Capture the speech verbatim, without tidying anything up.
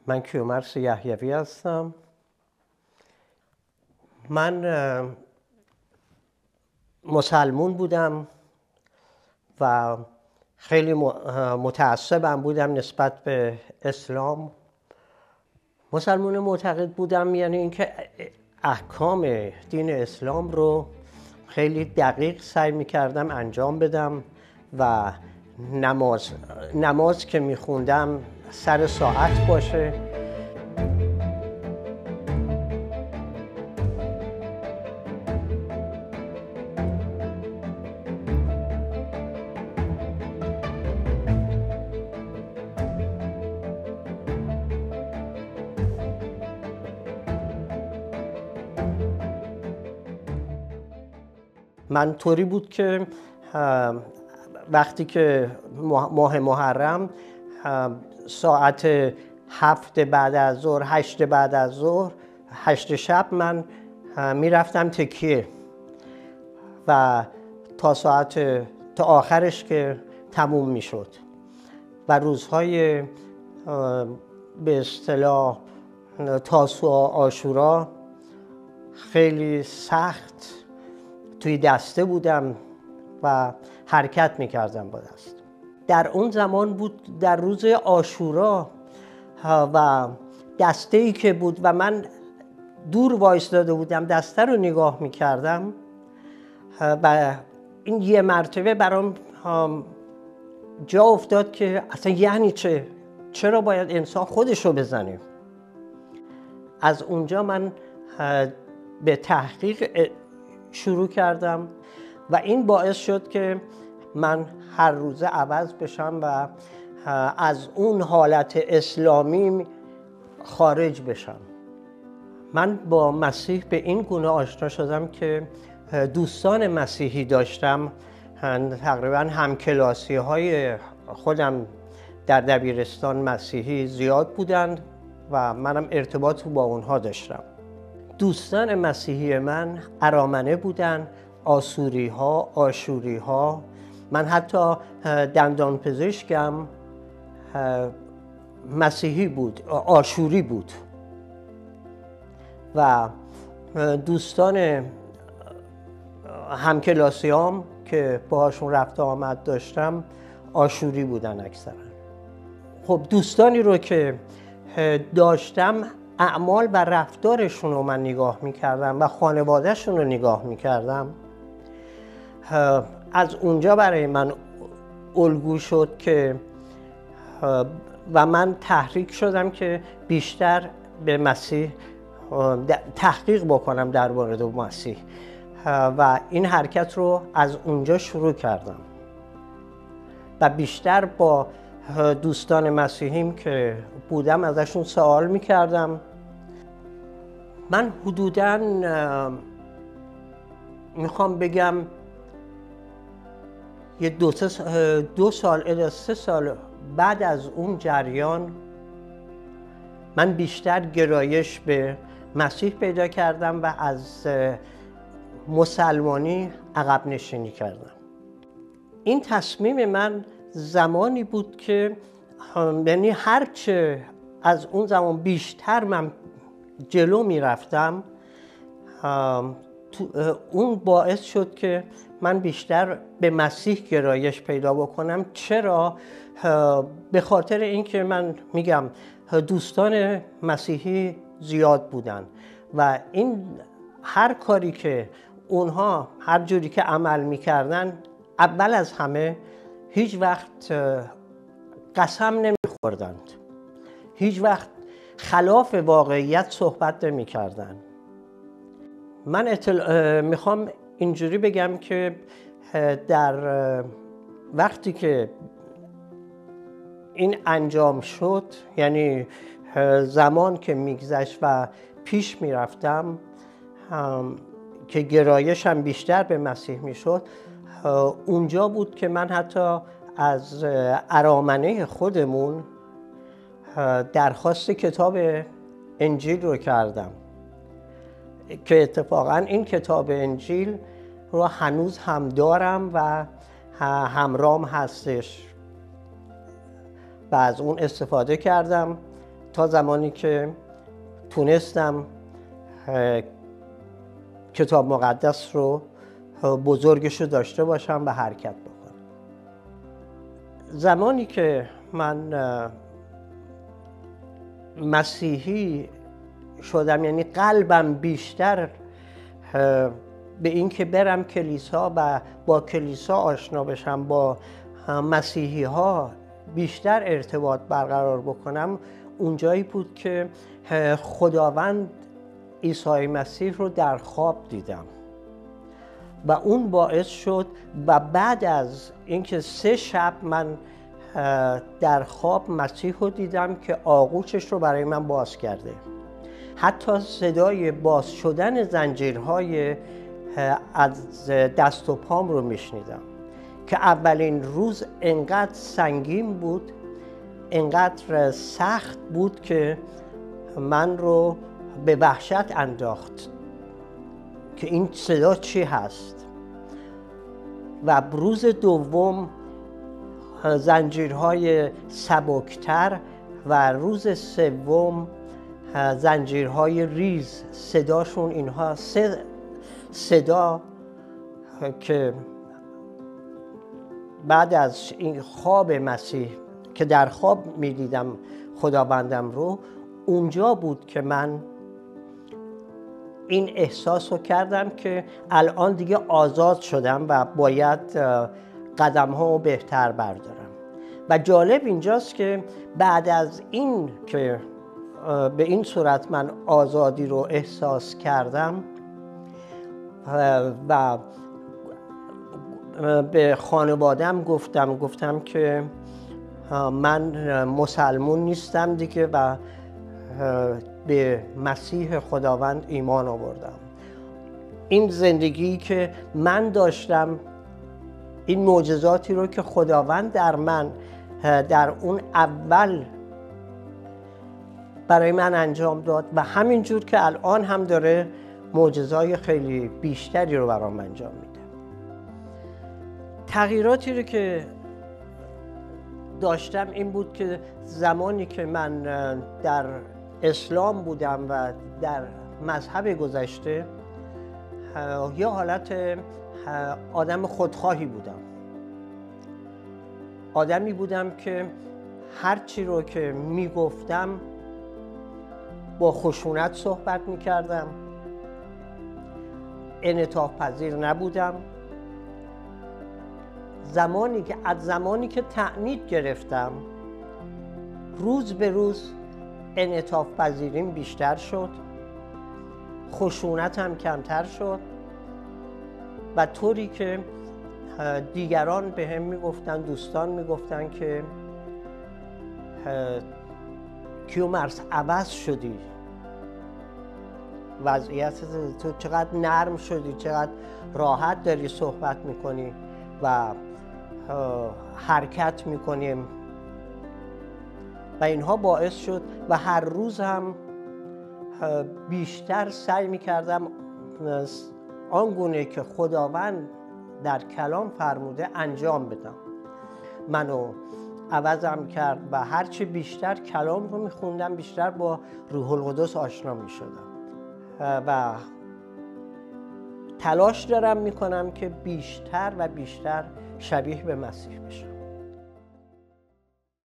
من کیومرث یحیوی هستم. من مسلمون بودم و خیلی متعصبم بودم نسبت به اسلام. مسلمون معتقد بودم، یعنی اینکه احکام دین اسلام رو خیلی دقیق سعی می‌کردم انجام بدم و نماز نماز که می‌خوندم سر ساعت باشه. من طوری بود که وقتی که ماه محرم ساعت هفت بعد از ظهر، هشت بعد از ظهر، هشت شب من میرفتم تکیه و تا ساعت تا آخرش که تموم میشد و روزهای به اصطلاح تاسوعا، عاشورا خیلی سخت توی دسته بودم و حرکت میکردم با دست. در اون زمان بود، در روز عاشورا و دسته ای که بود و من دور وایستاده بودم دسته رو نگاه میکردم و این یه مرتبه برام جا افتاد که اصلا یعنی چه؟ چرا باید انسان خودش رو بزنه؟ از اونجا من به تحقیق شروع کردم و این باعث شد که من هر روزه عوض بشم و از اون حالت اسلامی خارج بشم. من با مسیح به این گونه آشنا شدم که دوستان مسیحی داشتم، تقریبا همکلاسی های خودم در دبیرستان مسیحی زیاد بودند و منم ارتباط با اونها داشتم. دوستان مسیحی من ارامنه بودن، آسوری ها، آشوری ها. من حتی دندان پزشکم مسیحی بود، آشوری بود و دوستان همکلاسیام که باهاشون رفت آمد داشتم آشوری بودن اکثرا. خب دوستانی رو که داشتم اعمال و رفتارشون رو من نگاه میکردم و خانوادهشون رو نگاه میکردم. از اونجا برای من الگو شد که و من تحریک شدم که بیشتر به مسیح تحقیق بکنم در مورد مسیح و این حرکت رو از اونجا شروع کردم و بیشتر با دوستان مسیحیم که بودم ازشون سوال میکردم. من حدوداً میخوام بگم یه دو, دو سال الی سه سال بعد از اون جریان من بیشتر گرایش به مسیح پیدا کردم و از مسلمانی عقب نشینی کردم. این تصمیم من زمانی بود که یعنی هرچه از اون زمان بیشتر من جلو می رفتم اون باعث شد که من بیشتر به مسیح گرایش پیدا بکنم. چرا؟ به خاطر اینکه من میگم دوستان مسیحی زیاد بودن و این هر کاری که اونها هر جوری که عمل میکردن اول از همه هیچ وقت قسم نمیخوردند، هیچ وقت خلاف واقعیت صحبت نمیکردند. من اطلاع میخوام اینجوری بگم که در وقتی که این انجام شد، یعنی زمان که میگذشت و پیش میرفتم که گرایشم بیشتر به مسیح میشد، اونجا بود که من حتی از ارامنه خودمون درخواست کتاب انجیل رو کردم که اتفاقا این کتاب انجیل رو هنوز هم دارم و همراهم هستش و از اون استفاده کردم تا زمانی که تونستم کتاب مقدس رو بزرگش رو داشته باشم و حرکت بکنم. زمانی که من مسیحی شدم، یعنی قلبم بیشتر به این که برم کلیسا و با کلیسا آشنا بشم، با مسیحی ها بیشتر ارتباط برقرار بکنم، اونجایی بود که خداوند عیسی مسیح رو در خواب دیدم و اون باعث شد و بعد از اینکه سه شب من در خواب مسیح رو دیدم که آغوشش رو برای من باز کرده. حتی صدای باز شدن زنجیرهای از دست و پام رو میشنیدم که اولین روز انقدر سنگین بود، انقدر سخت بود که من رو به وحشت انداخت که این صدا چی هست. و روز دوم زنجیرهای سبکتر و روز سوم زنجیرهای ریز، صداشون اینها سه صدا که بعد از این خواب مسیح که در خواب میدیدم خداوندم رو، اونجا بود که من این احساس رو کردم که الان دیگه آزاد شدم و باید قدم ها بهتر بردارم. و جالب اینجاست که بعد از این که به این صورت من آزادی رو احساس کردم و به خانواده‌ام گفتم گفتم که من مسلمون نیستم دیگه و به مسیح خداوند ایمان آوردم. این زندگی که من داشتم، این معجزاتی رو که خداوند در من در اون اول برای من انجام داد و همینجور که الان هم داره معجزای خیلی بیشتری رو برام انجام میده. تغییراتی رو که داشتم این بود که زمانی که من در اسلام بودم و در مذهب گذشته، یه حالت آدم خودخواهی بودم. آدمی بودم که هر چی رو که میگفتم با خشونت صحبت میکردم، انعطاف پذیر نبودم. زمانی که از زمانی که تعنید گرفتم، روز به روز انعطاف پذیریم بیشتر شد، خشونتم کمتر شد و طوری که دیگران به هم میگفتن، دوستان میگفتن که کیومرث عوض شدی، وضعیت تو چقدر نرم شدی، چقدر راحت داری صحبت میکنی و حرکت میکنیم. و اینها باعث شد و هر روز هم بیشتر سعی میکردم آنگونه که خداوند در کلام فرموده انجام بدم. منو عوضم کرد و هرچی بیشتر کلام رو میخوندم، بیشتر با روح القدس آشنا میشدم و تلاش دارم میکنم که بیشتر و بیشتر شبیه به مسیح بشم.